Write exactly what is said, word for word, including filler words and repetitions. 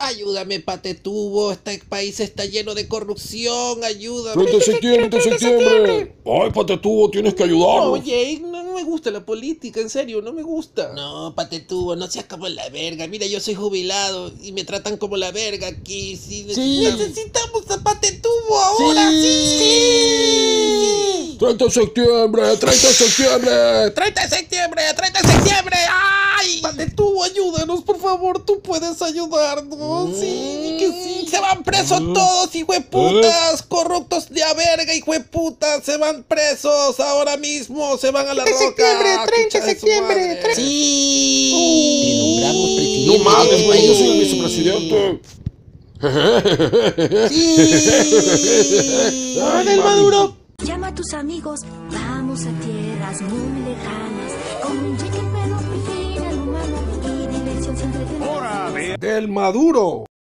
Ayúdame, Patetubo, este país está lleno de corrupción, ayúdame. treinta de septiembre, treinta de septiembre. Ay, Patetubo, tienes que ayudarnos. Oye, no, no me gusta la política, en serio, no me gusta. No, Patetubo, no seas como la verga. Mira, yo soy jubilado y me tratan como la verga aquí. Sí, necesitamos, sí. necesitamos a Patetubo ahora, sí. sí. treinta de septiembre, treinta de septiembre. treinta de septiembre, treinta de septiembre. ¡Ay! Patetubo, ayúdanos, por favor, tú puedes ayudarnos. Sí, que sí. Se van presos todos, hijueputas. ¿Eh? Corruptos de a verga, hijueputas. Se van presos ahora mismo. Se van a la roca. treinta de septiembre, treinta de septiembre. Sí. Uh, Te nombramos presidente. No mames, güey, yo soy el vicepresidente. Sí. ¡Ah, del Maduro! Llama a tus amigos, vamos a tierras muy lejanas. Con un jeque pero al humano y diversión siempre tenemos. Del Maduro.